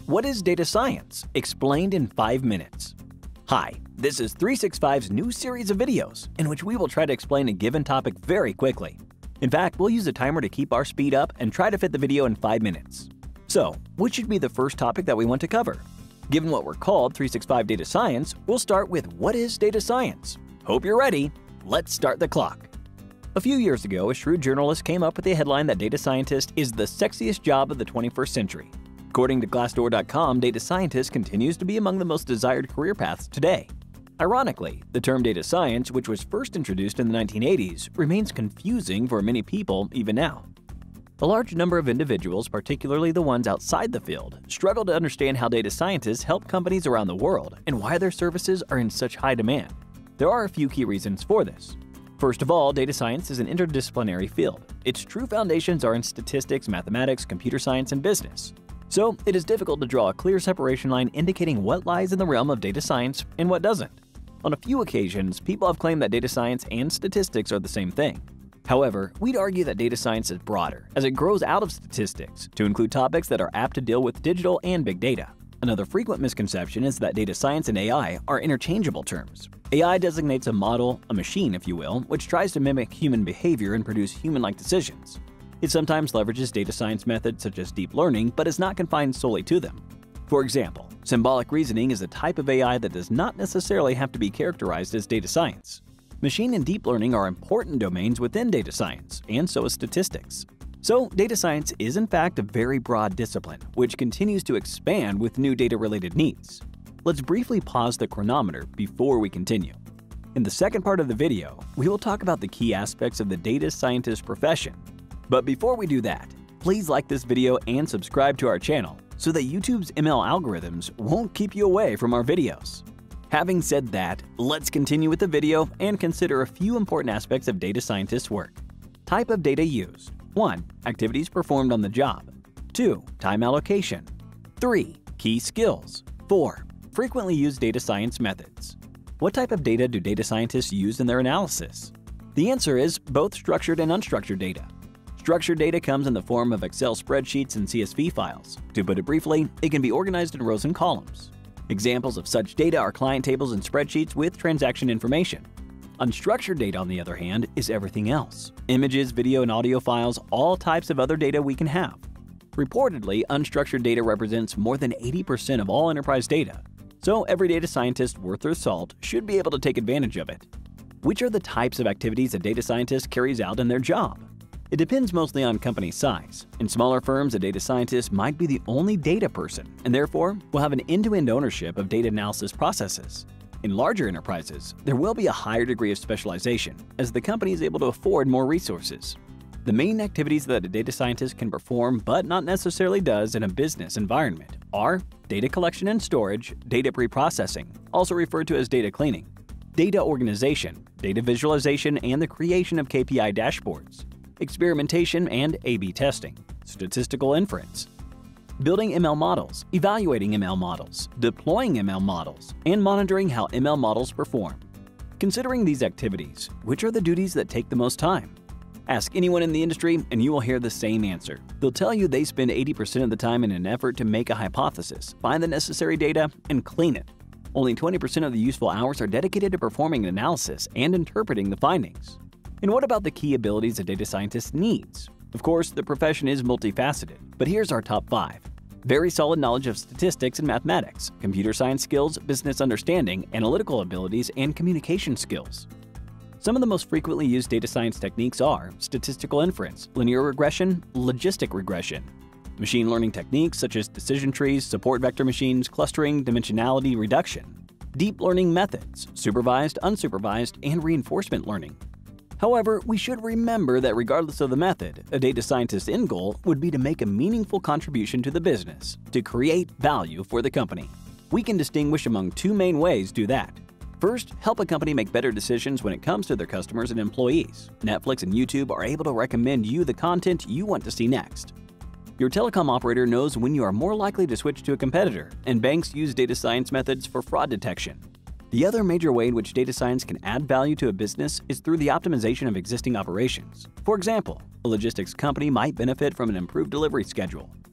What is data science? Explained in 5 minutes. Hi, this is 365's new series of videos in which we will try to explain a given topic very quickly. In fact, we'll use a timer to keep our speed up and try to fit the video in 5 minutes. So, which should be the first topic that we want to cover? Given what we're called 365 Data Science, we'll start with what is data science? Hope you're ready. Let's start the clock. A few years ago, a shrewd journalist came up with the headline that data scientist is the sexiest job of the 21st century. According to Glassdoor.com, data scientist continues to be among the most desired career paths today. Ironically, the term data science, which was first introduced in the 1980s, remains confusing for many people even now. A large number of individuals, particularly the ones outside the field, struggle to understand how data scientists help companies around the world and why their services are in such high demand. There are a few key reasons for this. First of all, data science is an interdisciplinary field. Its true foundations are in statistics, mathematics, computer science, and business. So, it is difficult to draw a clear separation line indicating what lies in the realm of data science and what doesn't. On a few occasions, people have claimed that data science and statistics are the same thing. However, we'd argue that data science is broader, as it grows out of statistics to include topics that are apt to deal with digital and big data. Another frequent misconception is that data science and AI are interchangeable terms. AI designates a model, a machine if you will, which tries to mimic human behavior and produce human-like decisions. It sometimes leverages data science methods such as deep learning, but is not confined solely to them. For example, symbolic reasoning is a type of AI that does not necessarily have to be characterized as data science. Machine and deep learning are important domains within data science, and so is statistics. So, data science is in fact a very broad discipline, which continues to expand with new data-related needs. Let's briefly pause the chronometer before we continue. In the second part of the video, we will talk about the key aspects of the data scientist profession. But before we do that, please like this video and subscribe to our channel so that YouTube's ML algorithms won't keep you away from our videos. Having said that, let's continue with the video and consider a few important aspects of data scientists' work. Type of data used. 1. Activities performed on the job. 2. Time allocation. 3. Key skills. 4. Frequently used data science methods. What type of data do data scientists use in their analysis? The answer is both structured and unstructured data. Structured data comes in the form of Excel spreadsheets and CSV files. To put it briefly, it can be organized in rows and columns. Examples of such data are client tables and spreadsheets with transaction information. Unstructured data, on the other hand, is everything else. Images, video, and audio files, all types of other data we can have. Reportedly, unstructured data represents more than 80% of all enterprise data, so every data scientist worth their salt should be able to take advantage of it. Which are the types of activities a data scientist carries out in their job? It depends mostly on company size. In smaller firms, a data scientist might be the only data person, and therefore will have an end-to-end ownership of data analysis processes. In larger enterprises, there will be a higher degree of specialization, as the company is able to afford more resources. The main activities that a data scientist can perform but not necessarily does in a business environment are data collection and storage, data preprocessing, also referred to as data cleaning, data organization, data visualization and the creation of KPI dashboards, experimentation and A/B testing, statistical inference, building ML models, evaluating ML models, deploying ML models, and monitoring how ML models perform. Considering these activities, which are the duties that take the most time? Ask anyone in the industry and you will hear the same answer. They'll tell you they spend 80% of the time in an effort to make a hypothesis, find the necessary data, and clean it. Only 20% of the useful hours are dedicated to performing an analysis and interpreting the findings. And what about the key abilities a data scientist needs? Of course, the profession is multifaceted, but here's our top 5. Very solid knowledge of statistics and mathematics, computer science skills, business understanding, analytical abilities, and communication skills. Some of the most frequently used data science techniques are statistical inference, linear regression, logistic regression, machine learning techniques such as decision trees, support vector machines, clustering, dimensionality reduction, deep learning methods, supervised, unsupervised, and reinforcement learning. However, we should remember that regardless of the method, a data scientist's end goal would be to make a meaningful contribution to the business, to create value for the company. We can distinguish among 2 main ways to do that. First, help a company make better decisions when it comes to their customers and employees. Netflix and YouTube are able to recommend you the content you want to see next. Your telecom operator knows when you are more likely to switch to a competitor, and banks use data science methods for fraud detection. The other major way in which data science can add value to a business is through the optimization of existing operations. For example, a logistics company might benefit from an improved delivery schedule,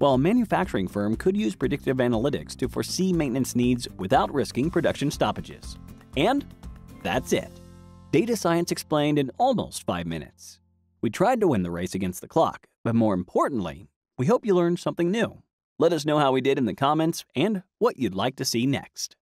while a manufacturing firm could use predictive analytics to foresee maintenance needs without risking production stoppages. And that's it. Data science explained in almost 5 minutes. We tried to win the race against the clock, but more importantly, we hope you learned something new. Let us know how we did in the comments and what you'd like to see next.